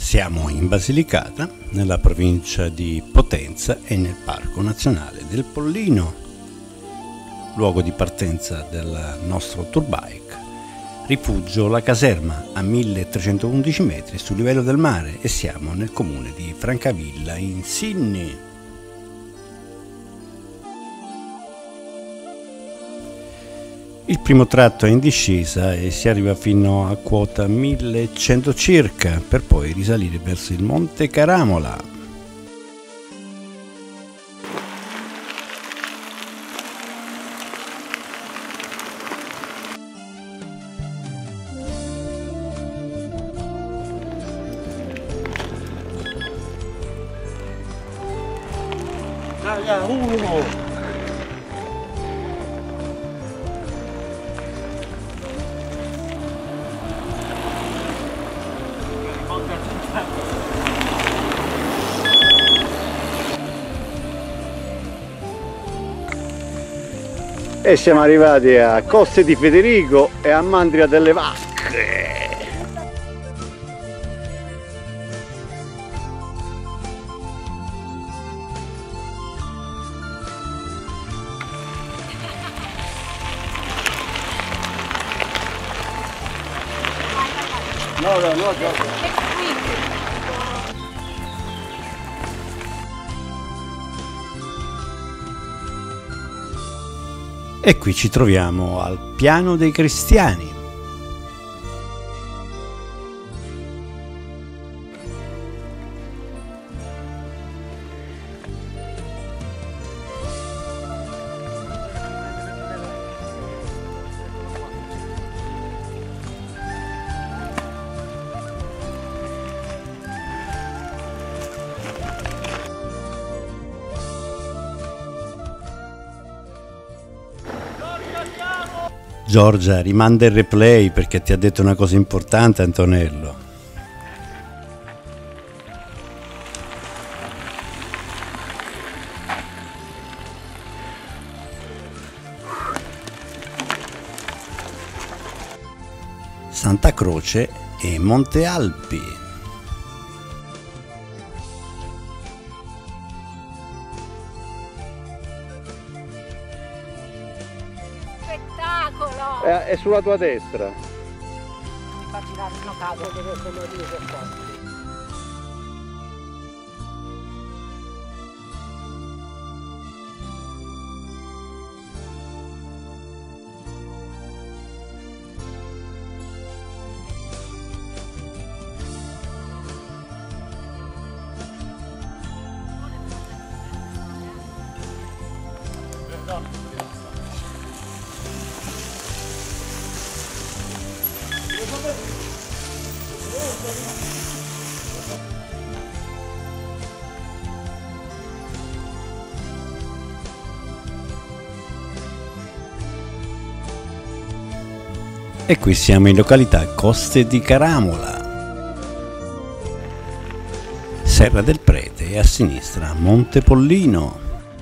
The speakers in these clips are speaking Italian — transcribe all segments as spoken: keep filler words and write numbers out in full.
Siamo in Basilicata, nella provincia di Potenza e nel Parco Nazionale del Pollino, luogo di partenza del nostro tour bike. Rifugio La Caserma a milletrecentoundici metri sul livello del mare e siamo nel comune di Francavilla in Sinni. Il primo tratto è in discesa e si arriva fino a quota millecento circa per poi risalire verso il Monte Caramola. uno E siamo arrivati a Coste di Federico e a Mandria delle Vacche. No, no, no, no. E qui ci troviamo al Piano dei Cristiani. Giorgia, rimanda il replay perché ti ha detto una cosa importante Antonello. Santa Croce e Monte Alpi. È, è sulla tua destra. Ti fa girare una casa dove sono io per forza. E qui siamo in località Coste di Caramola, Serra del Prete e a sinistra Monte Pollino.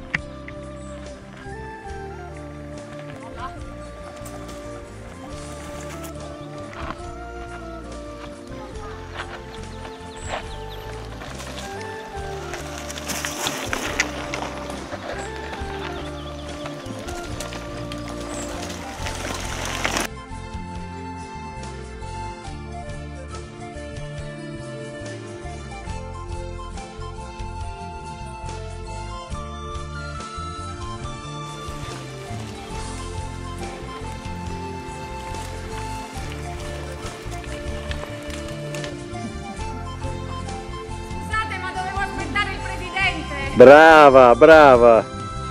Brava, brava.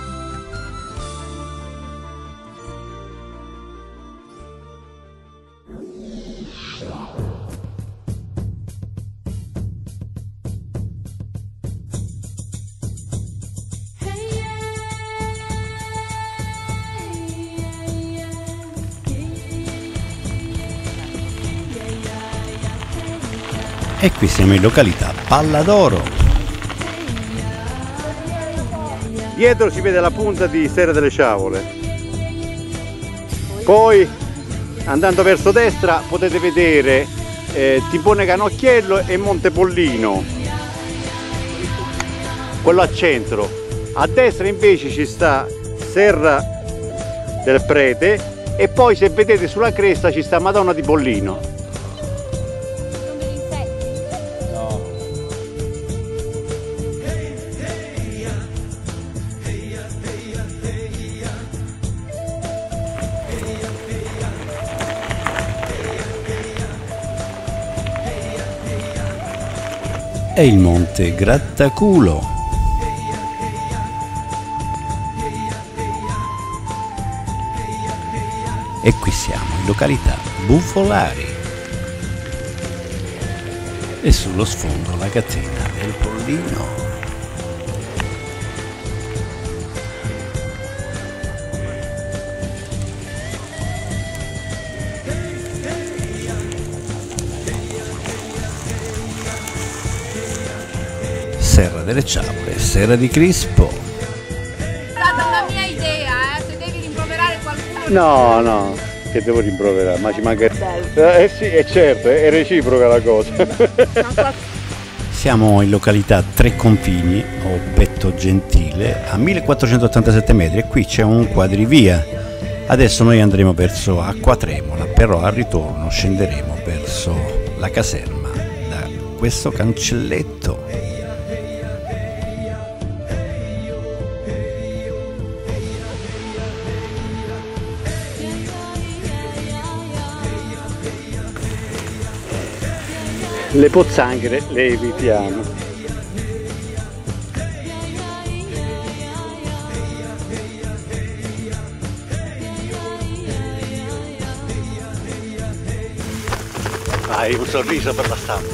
E qui siamo in località Palladoro. Dietro si vede la punta di Serra delle Sciavole. Poi andando verso destra potete vedere eh, Tipone Canocchiello e Montepollino, quello al centro. A destra invece ci sta Serra del Prete e poi se vedete sulla cresta ci sta Madonna di Pollino. È il monte Grattaculo. E qui siamo in località Buffolari e sullo sfondo la catena del Pollino. Serra delle Ciaule, Serra di Crispo. È stata una mia idea, eh? Se devi rimproverare qualcuno. No, no, che devo rimproverare, ma ci manca. Eh sì, è certo, è reciproca la cosa. Siamo in località Tre Confini o Betto Gentile a millequattrocentottantasette metri e qui c'è un quadrivia. Adesso noi andremo verso Acqua Tremola, però al ritorno scenderemo verso la caserma da questo cancelletto. Le pozzanghere le evitiamo. Hai un sorriso per la stampa.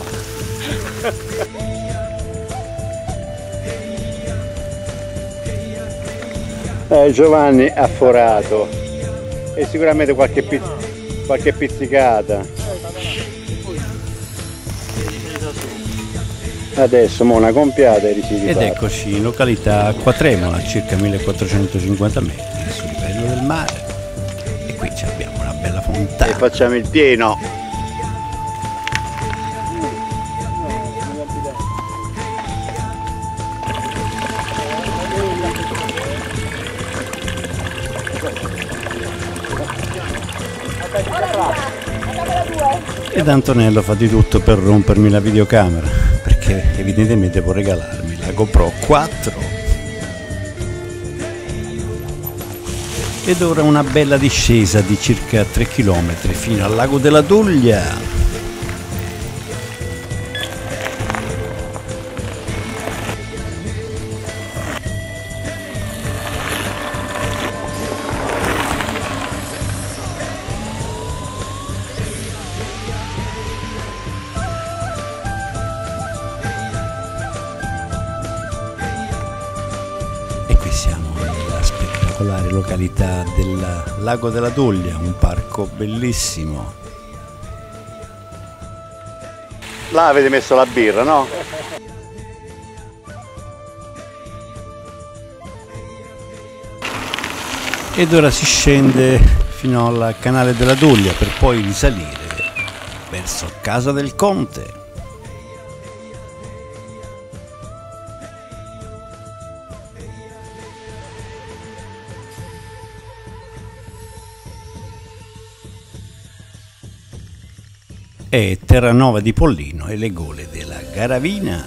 eh, Giovanni ha forato e sicuramente qualche, pizz qualche pizzicata. Adesso mo una compiata e risidi. Ed eccoci in località Acqua Tremola, a circa millequattrocentocinquanta metri sul livello del mare. E qui abbiamo una bella fontana. E facciamo il pieno. Ed Antonello fa di tutto per rompermi la videocamera, perché evidentemente può regalarmi la GoPro quattro. Ed ora una bella discesa di circa tre chilometri fino al lago della Duglia. Siamo nella spettacolare località del Lago della Duglia, un parco bellissimo. Là avete messo la birra, no? Ed ora si scende fino al canale della Duglia per poi risalire verso Casa del Conte. E Terranova di Pollino e le gole della Garavina.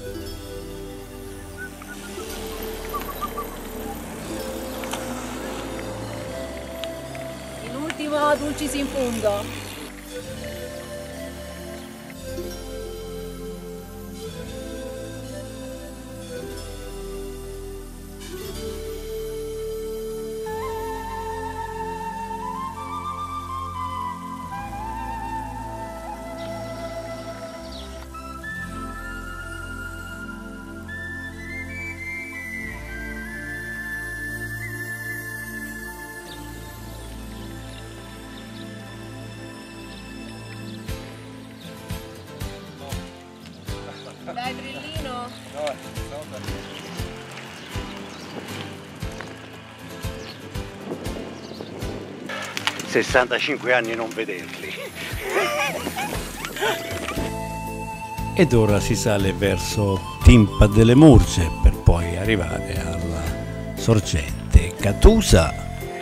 L'ultimo Dulcis in fondo. Dai Brillino! sessantacinque anni non vederli. Ed ora si sale verso Timpa delle Murge per poi arrivare alla sorgente Catusa.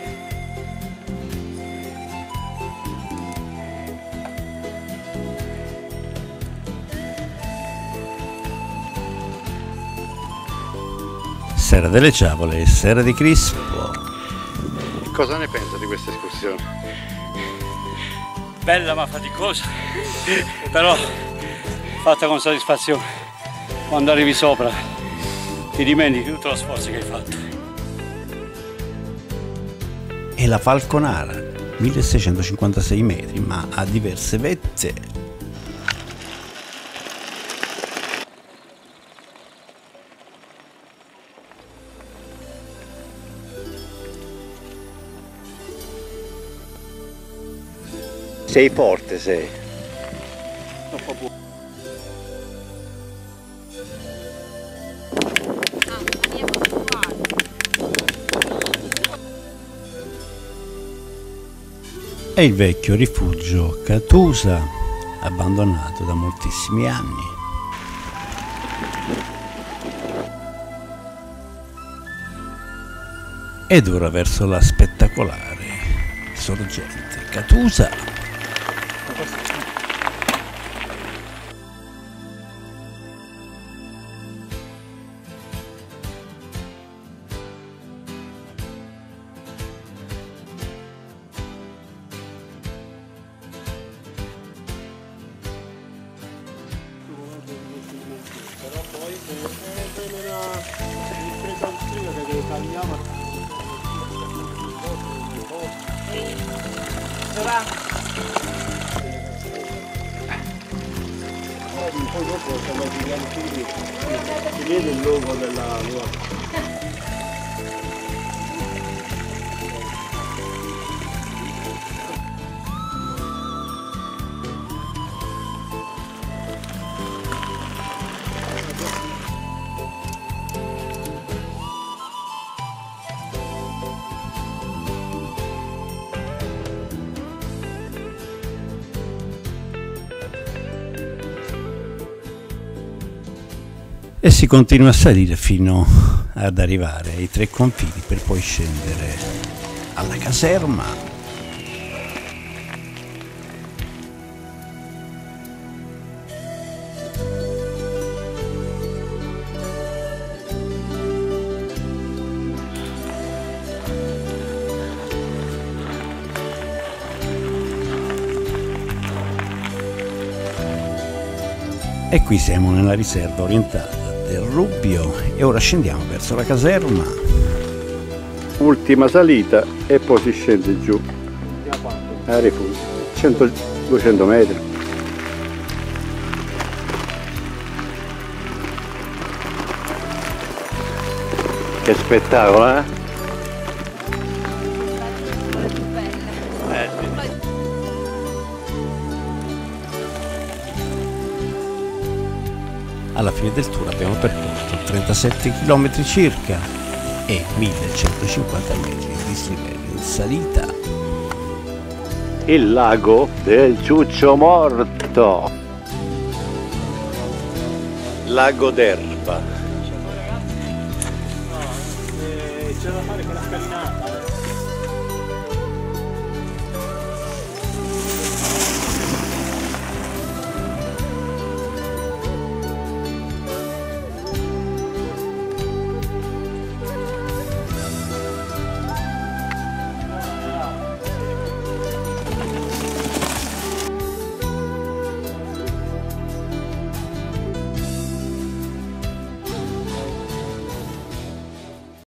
Serra delle Ciavole e Serra di Crispo. Cosa ne pensa di questa escursione? Bella ma faticosa, però fatta con soddisfazione. Quando arrivi sopra ti dimentichi tutto lo sforzo che hai fatto. E la Falconara, milleseicentocinquantasei metri, ma ha diverse vette. Sei forte, sei. È il vecchio rifugio Catusa, abbandonato da moltissimi anni. Ed ora verso la spettacolare sorgente Catusa. Però poi è una impresa austriaca che tagliava un po' dopo siamo giganti, si vede il logo della nuova. E si continua a salire fino ad arrivare ai tre confini per poi scendere alla caserma. E qui siamo nella riserva orientale del Rubbio e ora scendiamo verso la caserma. Ultima salita e poi si scende giù a rifugio, cento duecento metri. Che spettacolo, eh? Alla fine del tour abbiamo percorso trentasette chilometri circa e millecentocinquanta metri di dislivello in salita. Il lago del Ciuccio Morto, lago d'Erba. C'è da fare con la scalinata.